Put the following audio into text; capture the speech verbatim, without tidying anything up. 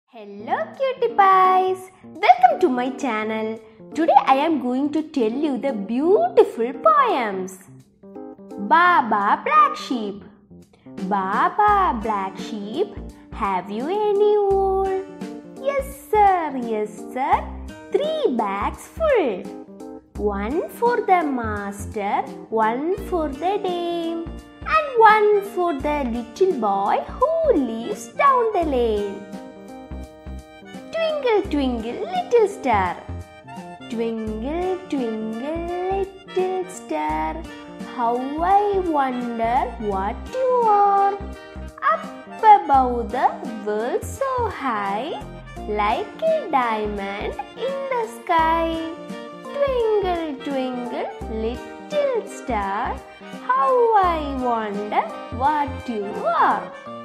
Hello cutie pies! Welcome to my channel. Today I am going to tell you the beautiful poems. Baba Black Sheep. Baba Black Sheep, have you any wool? Yes sir, yes sir, three bags full. One for the master, one for the dame, and one for the little boy who lives down the lane. Twinkle, twinkle, little star. Twinkle, twinkle, little star. How I wonder what you are. Up above the world so high, like a diamond in the sky. Twinkle, twinkle, little star. How I wonder what you are.